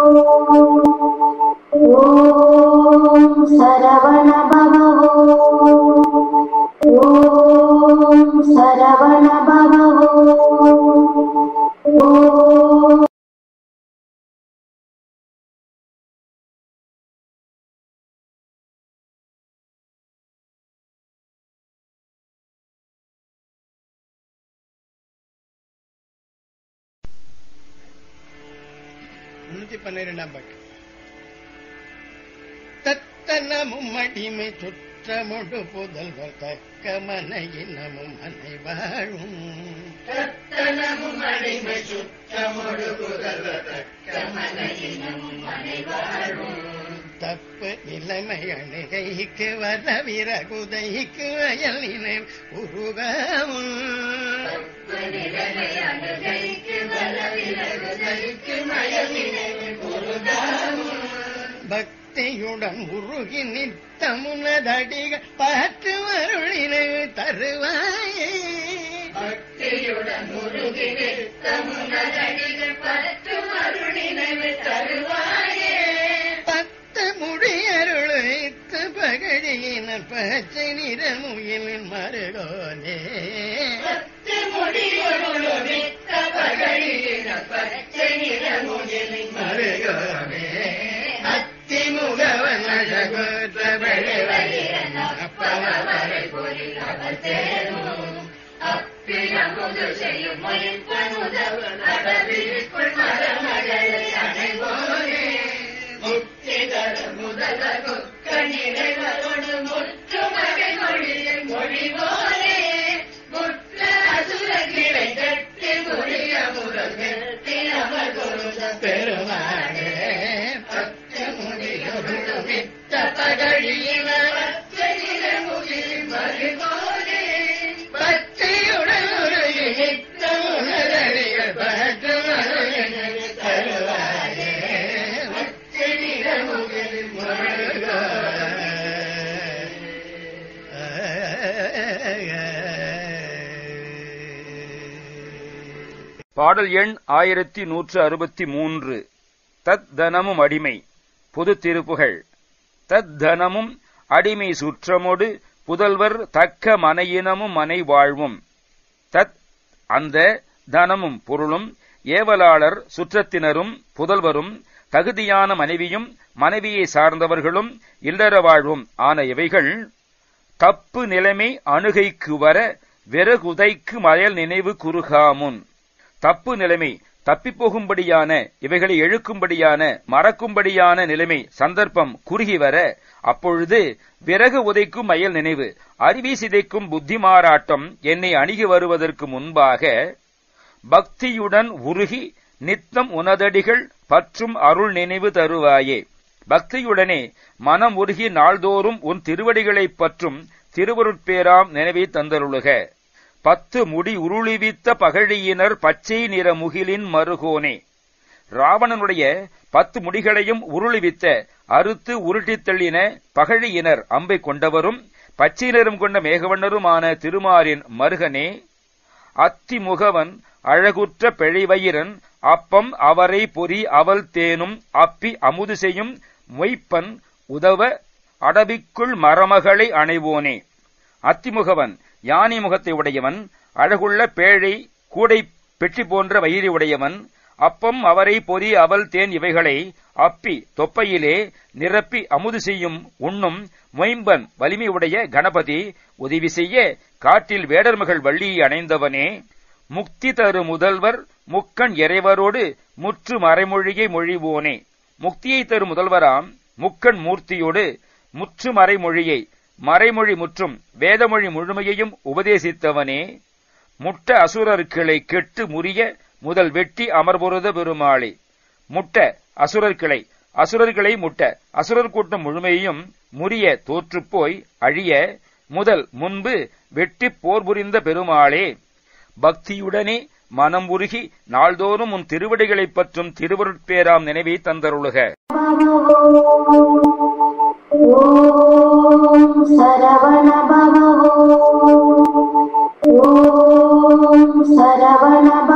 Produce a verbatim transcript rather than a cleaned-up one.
ஓம் சரவண பவ ஓம் சரவண பவ ஓம். முன்னூத்தி பன்னிரெண்டாம் பாட்டு. தத்தனமும் அடிமை சுற்றமொடு புதல்வர் தக்க மனையினமும் மனை வாழும். தத்தனமும் அடிமை சுற்றமொடு புதல்வர் தக்க மனையினமும் மனை வாழும். தப்பு நிலைமை அணுகைக்கு வர விரகுதைக்கு வயல் நினை உருகாவும். தப்பு நிலைமை அணுகைக்கு வர விரகுதைக்கு வயல் நினை உருகாவும். பக்தியுடன் உருகி நித்தமுனதடிகள் பற்று அருளினை தருவாயே. பக்தியுடன் உருகி நித்தமுனதடிகள் பற்று அருளினை தருவாயே. பத்து முடியருளைத்து பகழியின பச்சை நிறமுயிலின் மருகோனே. பத்து முடியருளைத்த பகழியின பச்சை நிறமுயிலின் மருகோனே. அத்திமுகவன் அழகோற்ற வழிவழியன அப்பவரை பொறில் அவள் தேரும். அப்பியமுது செய்யும் மொழிப்பனுதவன் அடவிற்குள் மரமகளை அணைவோனே. முக்தி தர முதல குக்க நிறைவரோடு முற்று மகை மொழியை மொழிவோனே. முற்ற அசுர கிளை கட்டி முறிய முதல் நிறுத்தி அமர் குருத பெருமானே. பத்து முடியொரு வித்த பகழியின பச்சை நிறமுகில் மருகோனே. பச்சையுடன் உருகி நித்த உணரடிகள் பற்று அருளினை தருவாயே. பச்சை நிறமுகில் மருகோனே. பாடல் எண் ஆயிரத்தி நூற்று அறுபத்தி மூன்று. தத் தனமும் அடிமை. பொது திருப்புகழ். தத் தனமும் அடிமை சுற்றமொடு புதல்வர் தக்க மனையினமும் மனை வாழ்வும். தத் அந்த தனமும் பொருளும் ஏவலாளர் சுற்றத்தினரும் புதல்வரும் தகுதியான மனைவியும் மனைவியை சார்ந்தவர்களும் இல்லற வாழ்வும் ஆன இவைகள் தப்பு நிலைமை அணுகைக்கு வர வெறுகுதைக்கு மயல் நினைவு குறுகாமுன். தப்பு நிலைமை தப்பிப்போகும்படியான இவைகளை எழுக்கும்படியான மறக்கும்படியான நிலைமை சந்தர்ப்பம் குறுகி வர அப்பொழுது விறகு உதைக்கும் மயல் நினைவு அறிவி சிதைக்கும் புத்தி மாறாட்டம் என்னை அணுகி வருவதற்கு முன்பாக பக்தியுடன் உருகி நித்தம் உனதடிகள் பற்றும் அருள் நினைவு தருவாயே. பக்தியுடனே மனம் உருகி நாள்தோறும் உன் திருவடிகளைப் பற்றும் திருவருட்பேராம் நினைவை தந்தருளுக. பத்து முடி உருளிவித்த பகழியினர் பச்சை நிற முகிலின் மருகோனே. ராவணனுடைய பத்து முடிகளையும் உருளிவித்த அறுத்து உருட்டித் தள்ளின பகழியினர் அம்பை கொண்டவரும் பச்சை நிறம் கொண்ட மேகவண்ணருமான திருமாரின் மருகனே. அத்தி முகவன் அழகுற்ற பெழைவயிரன் அப்பம் அவரை பொறி அவள் தேனும் அப்பி அமுது செய்யும் மொய்ப்பன் உதவ அடவிக்குள் மரமகளை அணைவோனே. அத்திமுகவன் யானை முகத்தை உடையவன், அழகுள்ள பேழை கூடை பெற்றி போன்ற வயிறு உடையவன், அப்பம் அவரை பொறி அவள் தேன் இவைகளை அப்பி தொப்பையிலே நிரப்பி அமுது செய்யும் உண்ணும் மொயம்பன் வலிமையுடைய கணபதி உதவி செய்ய காட்டில் வேடர்மகள் வள்ளியை அணைந்தவனே. முக்தி தரு முதல்வர் முக்கண் இறைவரோடு முற்று மறைமொழியை மொழிவோனே. முக்தியை தரு முதல்வராம் முக்கண் மூர்த்தியோடு முற்று மறைமொழியை மறைமொழி முற்றும் வேதமொழி முழுமையையும் உபதேசித்தவனே. முட்ட அசுரர்களை கெட்டு முறிய முதல் வெட்டி அமர்பொருத பெருமாளே. முட்ட அசுரர்களை அசுரர்களை முட்ட அசுரர் கூட்டம் முழுமையையும் முறிய தோற்றுப்போய் அழிய முதல் முன்பு வெட்டி போர் புரிந்த பெருமாளே. பக்தியுடனே மனம் உருகி நாள்தோறும் உன் திருவடிகளைப் பற்றும் திருவருட்பேராம் நினைவை தந்தருளுக. ஓம் சரவண பவ ஓம் சரவண பவ